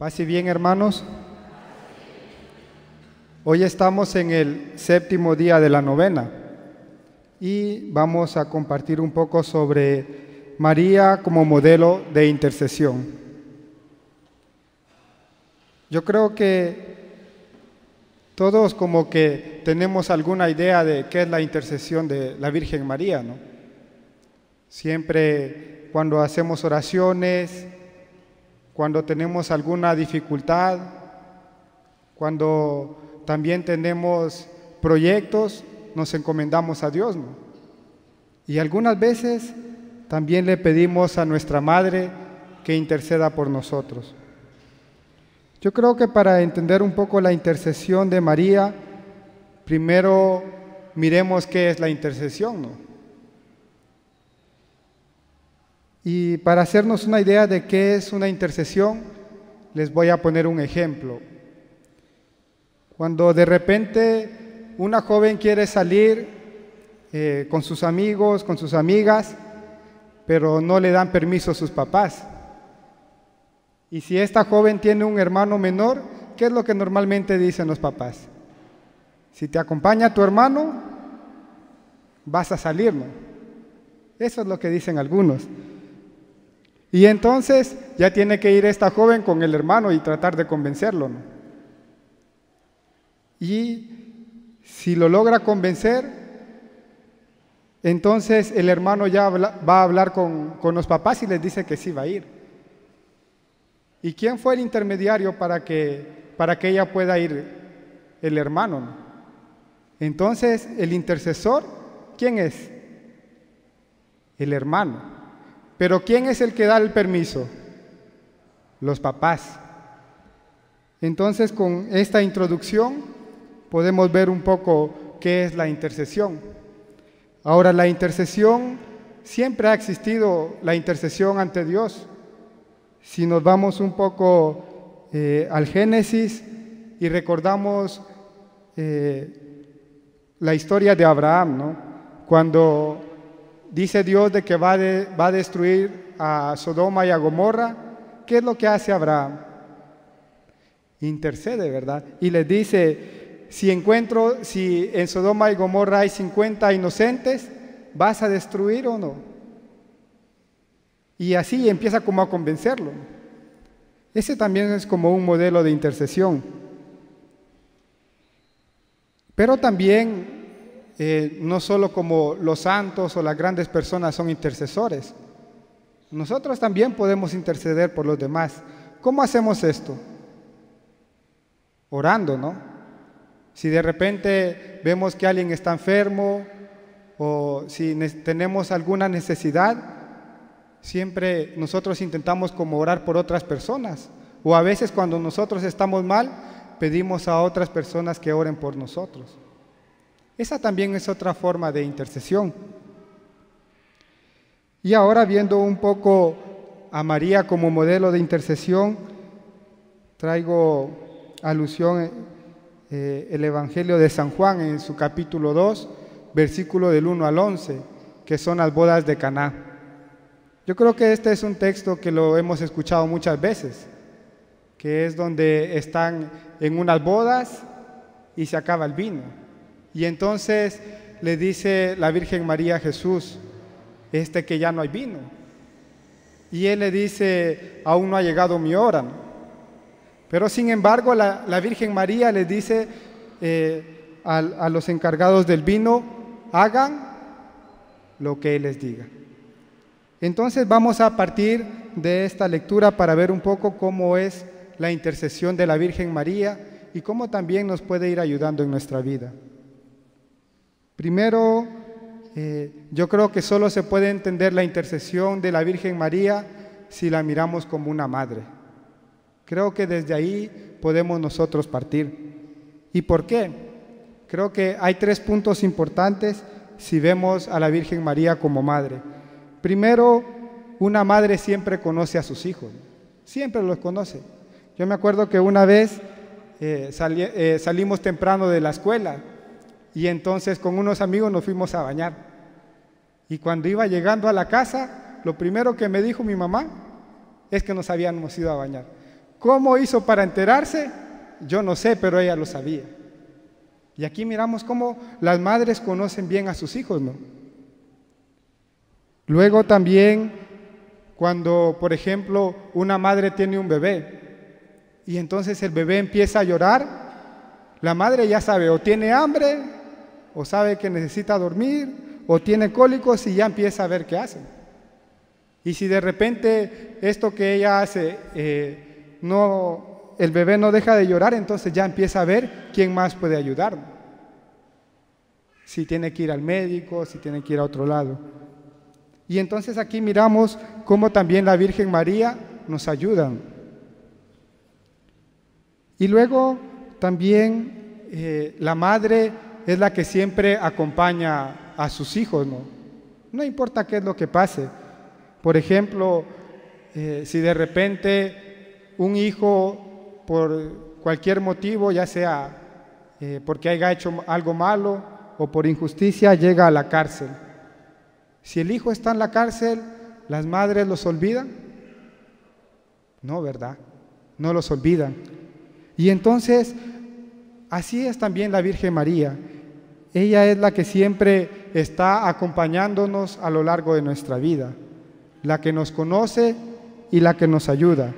Paz y bien, hermanos. Hoy estamos en el 7º día de la novena y vamos a compartir un poco sobre María como modelo de intercesión. Yo creo que todos como que tenemos alguna idea de qué es la intercesión de la Virgen María, ¿no? Siempre cuando hacemos oraciones, cuando tenemos alguna dificultad, cuando también tenemos proyectos, nos encomendamos a Dios, ¿no? Y algunas veces también le pedimos a nuestra Madre que interceda por nosotros. Yo creo que para entender un poco la intercesión de María, primero miremos qué es la intercesión, ¿no? Y para hacernos una idea de qué es una intercesión, les voy a poner un ejemplo. Cuando de repente una joven quiere salir con sus amigos, con sus amigas, pero no le dan permiso a sus papás. Y si esta joven tiene un hermano menor, ¿qué es lo que normalmente dicen los papás? Si te acompaña tu hermano, vas a salir, ¿no? Eso es lo que dicen algunos. Y entonces ya tiene que ir esta joven con el hermano y tratar de convencerlo, ¿no? Y si lo logra convencer, entonces el hermano ya va a hablar con los papás y les dice que sí va a ir. ¿Y quién fue el intermediario para que ella pueda ir? El hermano, ¿no? Entonces, el intercesor, ¿quién es? El hermano. Pero ¿quién es el que da el permiso? Los papás. Entonces, con esta introducción podemos ver un poco qué es la intercesión. Ahora, la intercesión, siempre ha existido la intercesión ante Dios. Si nos vamos un poco al Génesis y recordamos la historia de Abraham, ¿no? Cuando dice Dios de que va a destruir a Sodoma y a Gomorra, ¿qué es lo que hace Abraham? Intercede, ¿verdad? Y les dice, si en Sodoma y Gomorra hay 50 inocentes, ¿vas a destruir o no? Y así empieza como a convencerlo. Ese también es como un modelo de intercesión. Pero también no solo como los santos o las grandes personas son intercesores. Nosotros también podemos interceder por los demás. ¿Cómo hacemos esto? Orando, ¿no? Si de repente vemos que alguien está enfermo o si tenemos alguna necesidad, siempre nosotros intentamos como orar por otras personas. O a veces cuando nosotros estamos mal, pedimos a otras personas que oren por nosotros. Esa también es otra forma de intercesión. Y ahora, viendo un poco a María como modelo de intercesión, traigo alusión el Evangelio de San Juan en su capítulo 2, versículo del 1 al 11, que son las bodas de Caná. Yo creo que este es un texto que lo hemos escuchado muchas veces, que es donde están en unas bodas y se acaba el vino. Y entonces le dice la Virgen María a Jesús, que ya no hay vino. Y él le dice, aún no ha llegado mi hora, ¿no? Pero sin embargo la Virgen María le dice a los encargados del vino, hagan lo que él les diga. Entonces vamos a partir de esta lectura para ver un poco cómo es la intercesión de la Virgen María y cómo también nos puede ir ayudando en nuestra vida. Primero, yo creo que solo se puede entender la intercesión de la Virgen María si la miramos como una madre. Creo que desde ahí podemos nosotros partir. ¿Y por qué? Creo que hay 3 puntos importantes si vemos a la Virgen María como madre. Primero, una madre siempre conoce a sus hijos, siempre los conoce. Yo me acuerdo que una vez salimos temprano de la escuela y entonces con unos amigos nos fuimos a bañar. Y cuando iba llegando a la casa, lo primero que me dijo mi mamá es que nos habíamos ido a bañar. ¿Cómo hizo para enterarse? Yo no sé, pero ella lo sabía. Y aquí miramos cómo las madres conocen bien a sus hijos, ¿no? Luego también, cuando, por ejemplo, una madre tiene un bebé y entonces el bebé empieza a llorar, la madre ya sabe, o tiene hambre, o sabe que necesita dormir, o tiene cólicos y ya empieza a ver qué hace. Y si de repente esto que ella hace, el bebé no deja de llorar, entonces ya empieza a ver quién más puede ayudar. Si tiene que ir al médico, si tiene que ir a otro lado. Y entonces aquí miramos cómo también la Virgen María nos ayuda. Y luego también la madre es la que siempre acompaña a sus hijos, ¿no? No importa qué es lo que pase. Por ejemplo, si de repente un hijo, por cualquier motivo, ya sea porque haya hecho algo malo o por injusticia, llega a la cárcel. Si el hijo está en la cárcel, ¿las madres los olvidan? No, ¿verdad? No los olvidan. Y entonces, así es también la Virgen María. Ella es la que siempre está acompañándonos a lo largo de nuestra vida, la que nos conoce y la que nos ayuda.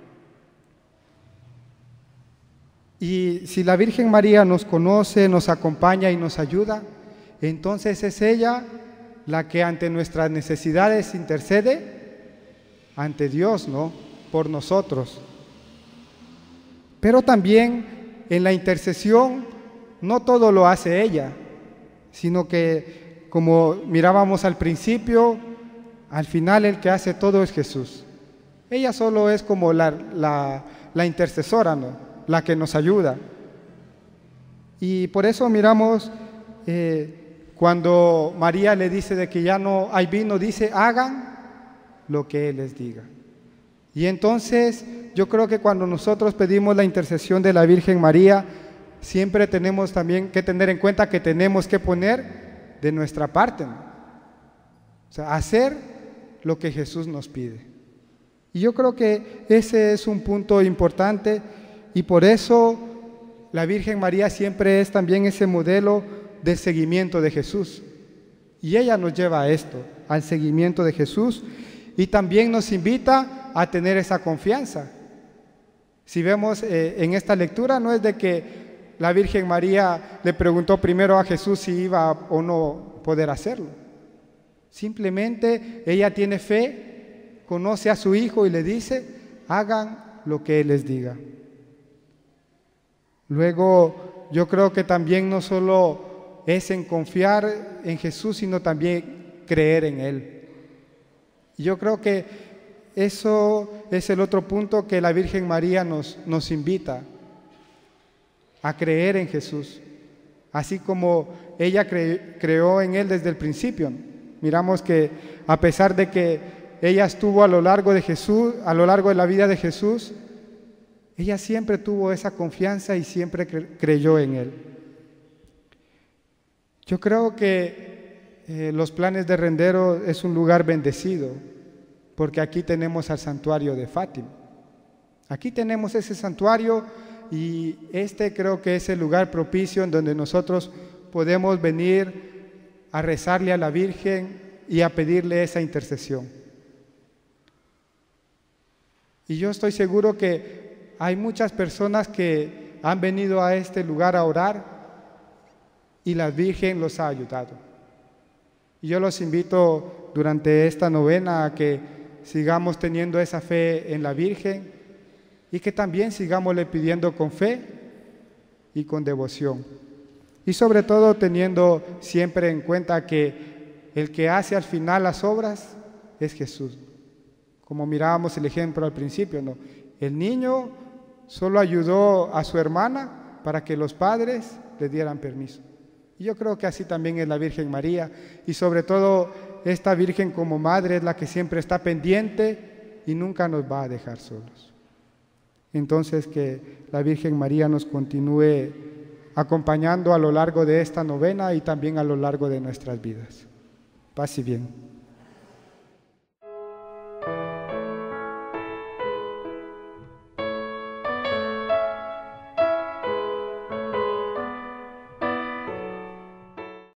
Y si la Virgen María nos conoce, nos acompaña y nos ayuda, entonces es ella la que ante nuestras necesidades intercede ante Dios, ¿no? Por nosotros. Pero también en la intercesión no todo lo hace ella, sino que, como mirábamos al principio, al final el que hace todo es Jesús. Ella solo es como la intercesora, ¿no? La que nos ayuda. Y por eso miramos cuando María le dice de que ya no hay vino, dice, hagan lo que Él les diga. Y entonces yo creo que cuando nosotros pedimos la intercesión de la Virgen María, siempre tenemos también que tener en cuenta que tenemos que poner de nuestra parte, ¿no? O sea, hacer lo que Jesús nos pide. Y yo creo que ese es un punto importante y por eso la Virgen María siempre es también ese modelo de seguimiento de Jesús. Y ella nos lleva a esto, al seguimiento de Jesús, y también nos invita a tener esa confianza. Si vemos en esta lectura, no es de que la Virgen María le preguntó primero a Jesús si iba o no poder hacerlo. Simplemente ella tiene fe, conoce a su hijo y le dice, hagan lo que Él les diga. Luego, yo creo que también no solo es en confiar en Jesús, sino también creer en Él. Y yo creo que eso es el otro punto que la Virgen María nos invita a creer en Jesús, así como ella creó en Él desde el principio. Miramos que a pesar de que ella estuvo a lo largo de Jesús, a lo largo de la vida de Jesús, ella siempre tuvo esa confianza y siempre creyó en Él. Yo creo que los Planes de Rendero es un lugar bendecido, porque aquí tenemos al santuario de Fátima. Aquí tenemos ese santuario y creo que es el lugar propicio en donde nosotros podemos venir a rezarle a la Virgen y a pedirle esa intercesión. Y yo estoy seguro que hay muchas personas que han venido a este lugar a orar y la Virgen los ha ayudado. Y yo los invito durante esta novena a que sigamos teniendo esa fe en la Virgen y que también sigámosle pidiendo con fe y con devoción. Y sobre todo teniendo siempre en cuenta que el que hace al final las obras es Jesús. Como mirábamos el ejemplo al principio, ¿no? El niño solo ayudó a su hermana para que los padres le dieran permiso. Y yo creo que así también es la Virgen María. Y sobre todo esta Virgen como madre es la que siempre está pendiente y nunca nos va a dejar solos. Entonces que la Virgen María nos continúe acompañando a lo largo de esta novena y también a lo largo de nuestras vidas. Paz y bien.